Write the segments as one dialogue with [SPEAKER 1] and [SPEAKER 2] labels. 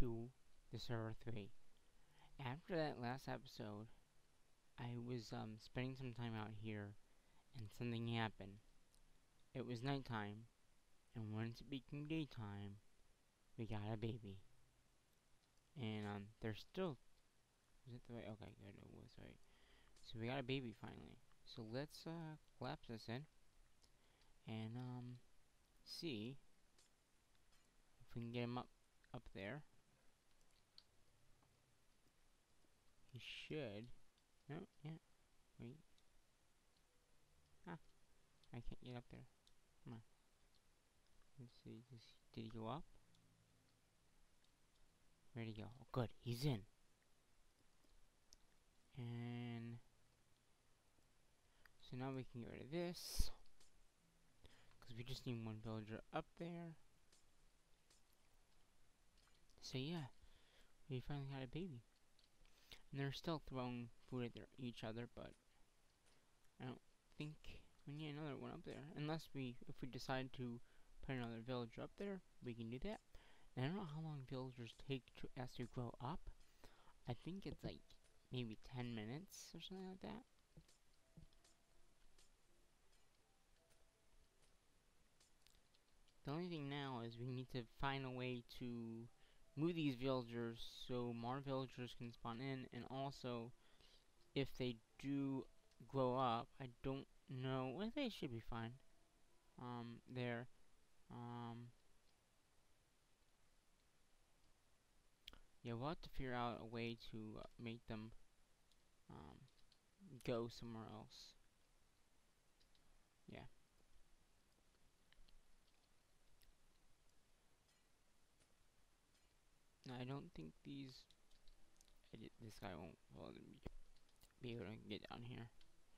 [SPEAKER 1] to the server 3. After that last episode, I was spending some time out here, and something happened. It was nighttime, and once it became daytime, we got a baby. And there's still... is it the right? Okay, good, it was right. So we got a baby finally. So let's collapse this in, and see if we can get him up there. He should. No, yeah. Wait. Ah, I can't get up there. Come on. Let's see. Did he go up? Where'd he go? Oh, good. He's in. And so now we can get rid of this, because we just need one villager up there. So yeah, we finally got a baby. And they're still throwing food at each other, but I don't think we need another one up there. Unless if we decide to put another villager up there, we can do that. And I don't know how long villagers take as to grow up. I think it's like maybe 10 minutes or something like that. The only thing now is we need to find a way to move these villagers so more villagers can spawn in, and also if they do grow up, I don't know, well, they should be fine. There. Yeah, we'll have to figure out a way to make them go somewhere else. Yeah. Now, I don't think this guy won't be able to get down here.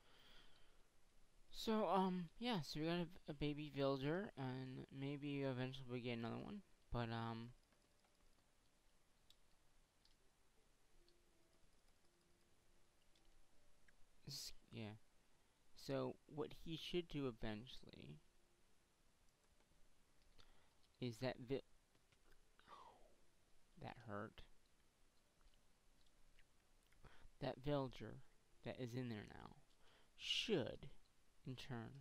[SPEAKER 1] So, yeah, so we got a baby villager, and maybe eventually we get another one, but, yeah. So, what he should do eventually is that that hurt. That villager that is in there now should, in turn,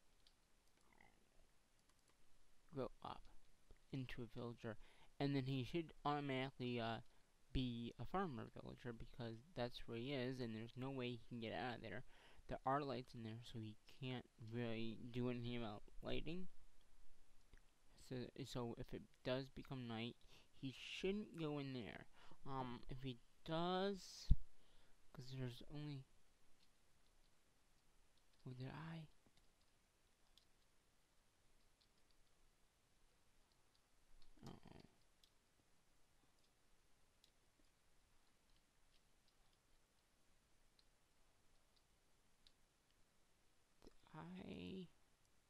[SPEAKER 1] grow up into a villager, and then he should automatically be a farmer villager, because that's where he is, and there's no way he can get out of there. There are lights in there, so he can't really do anything about lighting. So if it does become night, he shouldn't go in there. If he does, because there's only... oh, did I? Uh-oh. I...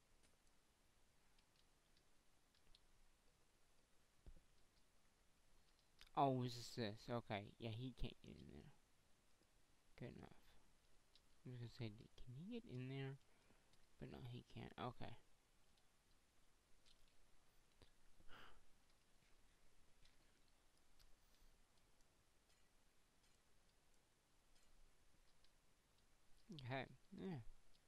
[SPEAKER 1] oh, is this? Okay, yeah, he can't get in there. Good enough. I was gonna say, can he get in there? But no, he can't. Okay. Okay, yeah.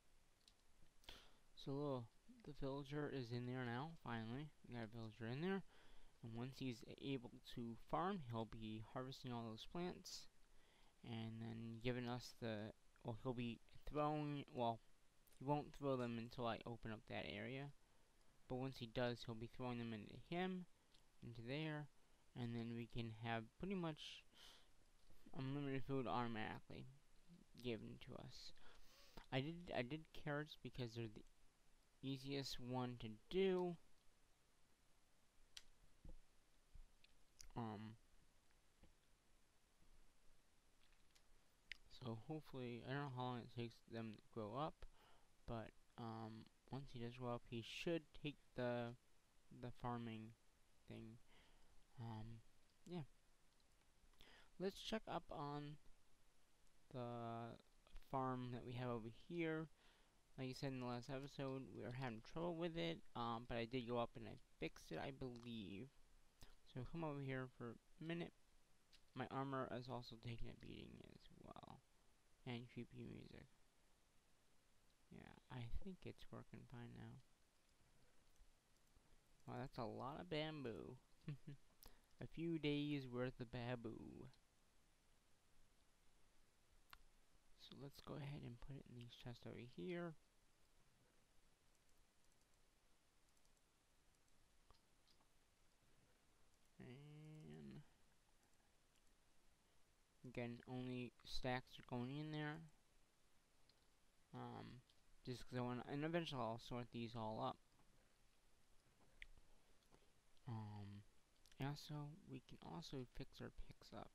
[SPEAKER 1] So, the villager is in there now, finally. We got a villager in there. And once he's able to farm, he'll be harvesting all those plants. And then giving us the... well, he'll be throwing... well, he won't throw them until I open up that area. But once he does, he'll be throwing them into him, into there. And then we can have pretty much unlimited food automatically given to us. I did carrots because they're the easiest one to do. So hopefully, I don't know how long it takes them to grow up, but once he does grow up, he should take the farming thing. Yeah. Let's check up on the farm that we have over here. Like I said in the last episode, we were having trouble with it, but I did go up and I fixed it, I believe. So So come over here for a minute. My armor is also taking a beating as well. And creepy music. Yeah, I think it's working fine now. Wow, that's a lot of bamboo. A few days worth of bamboo. So let's go ahead and put it in these chests over here. And again, only stacks are going in there. Just because I want to, and eventually I'll sort these all up. Also, we can also fix our picks up.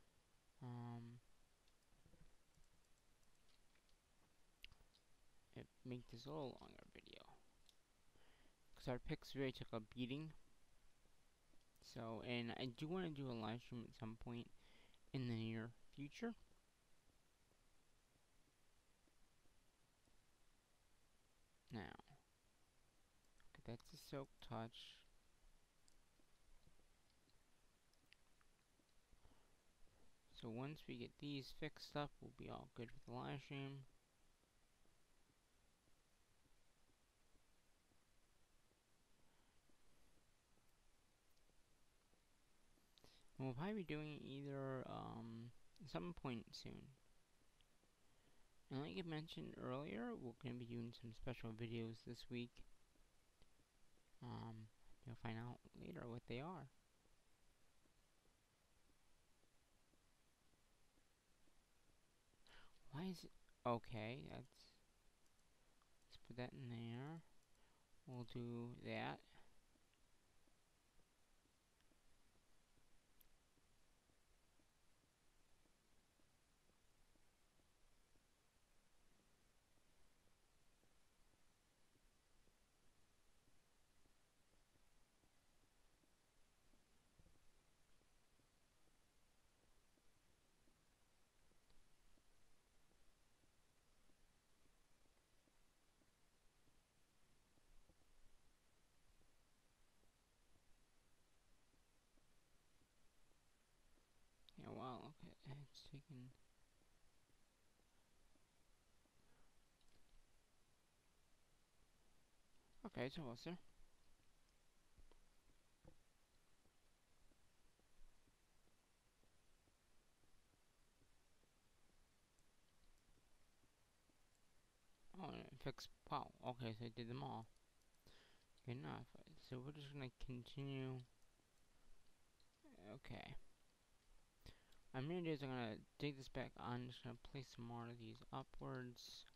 [SPEAKER 1] It make this a little longer video. Because our picks really took a beating. So, and I do want to do a live stream at some point in the near future. Now, okay, that's a silk touch. So once we get these fixed up, we'll be all good with the live stream. And we'll probably be doing either some point soon. And like I mentioned earlier, we're going to be doing some special videos this week. You'll find out later what they are. Why is it okay? Let's put that in there. We'll do that. Yeah, wow, okay, it's taking... Okay, it's almost there. Oh, and it fixed... Wow, okay, so I did them all. Good enough. So we're just gonna continue... Okay. I'm gonna do is I'm gonna dig this back on, just gonna place some more of these upwards.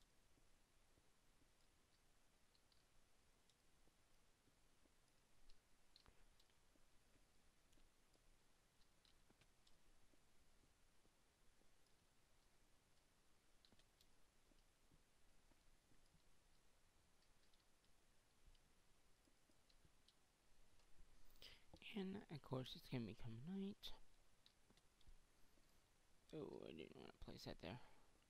[SPEAKER 1] And of course it's gonna become night. Oh, I didn't want to place that there.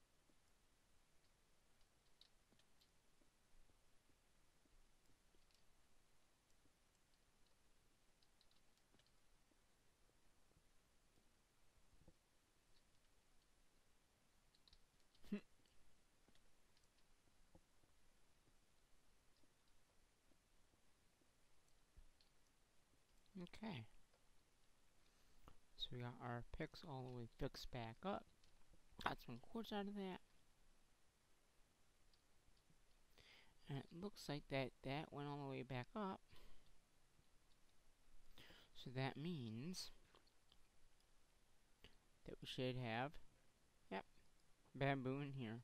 [SPEAKER 1] Okay. So we got our picks all the way fixed back up. Got some quartz out of that. And it looks like that went all the way back up. So that means that we should have, yep, bamboo in here.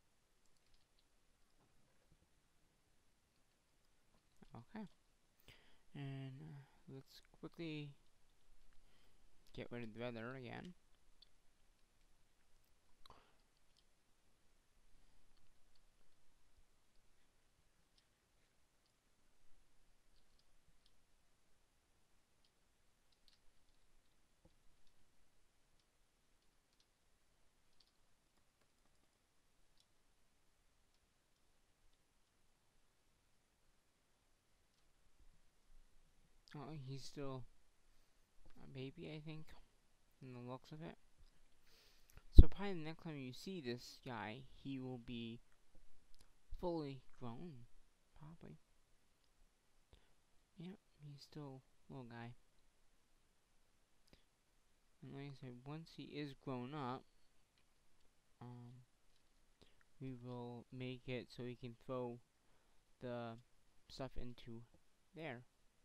[SPEAKER 1] Okay. And let's quickly get rid of the weather again. Oh, he's still baby, I think, from the looks of it. So probably the next time you see this guy, he will be fully grown, probably. Yep, he's still a little guy. And like I said, once he is grown up, we will make it so he can throw the stuff into there.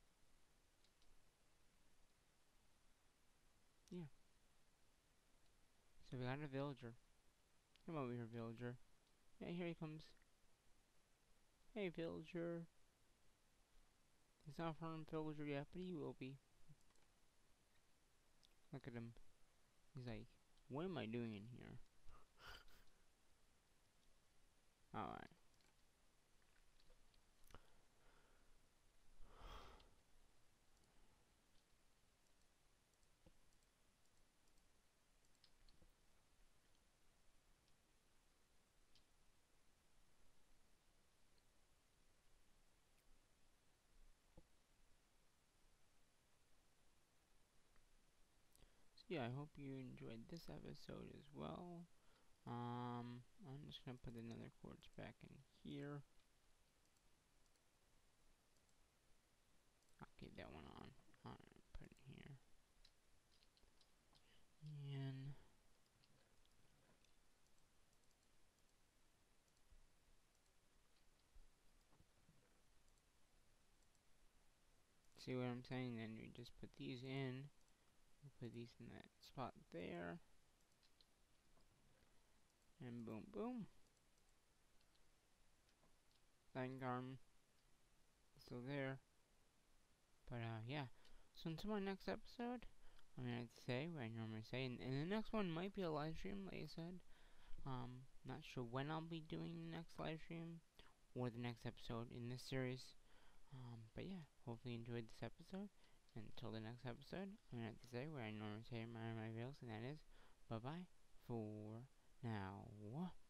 [SPEAKER 1] Yeah. So we got a villager. Come over here, villager. Yeah, here he comes. Hey, villager. He's not a farm villager yet, but he will be. Look at him. He's like, what am I doing in here? Alright. So yeah, I hope you enjoyed this episode as well. I'm just gonna put another quartz back in here. I'll keep that one on. Alright, put it here. And see what I'm saying? Then you just put these in. You put these in that spot there. And boom, boom. Lightning arm still there. But yeah. So until my next episode, I'm gonna have to say what I normally say, and the next one might be a live stream, like I said. Not sure when I'll be doing the next live stream or the next episode in this series. But yeah, hopefully you enjoyed this episode. Until the next episode, I'm gonna have to say what I normally say in my videos, and that is bye bye for now.